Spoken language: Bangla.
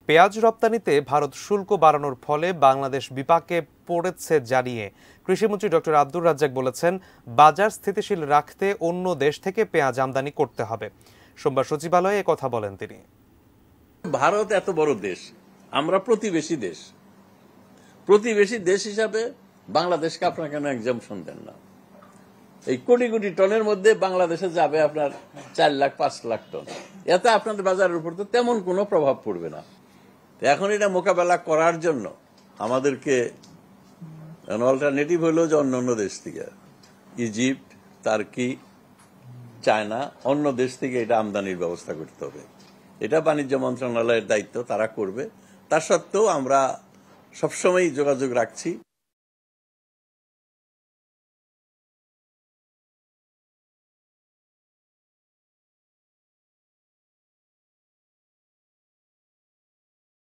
পেঁয়াজ রপ্তানিতে ভারত শুল্ক বাড়ানোর ফলে বাংলাদেশ বিপাকে পড়েছে জানিয়ে কৃষিমন্ত্রী ডক্টর আব্দুর রাজ্জাক বলেছেন, বাজার স্থিতিশীল রাখতে অন্য দেশ থেকে পেঁয়াজ আমদানি করতে হবে। সোমবার সচিবালয়ে কথা বলেন তিনি। ভারত এত বড় দেশ, আমরা প্রতিবেশী দেশ হিসাবে বাংলাদেশকে আপনারা কেন এক্সাম্পশন দেন না? এই কোটি কোটি টনের মধ্যে বাংলাদেশে যাবে আপনার 4 লাখ 5 লাখ টন, এতে আপনাদের বাজারের উপর তো তেমন কোনো প্রভাব পড়বে না। এখন এটা মোকাবেলা করার জন্য আমাদেরকে অল্টারনেটিভ হলো যে অন্য দেশ থেকে, ইজিপ্ট, টার্কি, চায়না, অন্য দেশ থেকে এটা আমদানির ব্যবস্থা করতে হবে। এটা বাণিজ্য মন্ত্রণালয়ের দায়িত্ব, তারা করবে। তা সত্ত্বেও আমরা সবসময় যোগাযোগ রাখছি।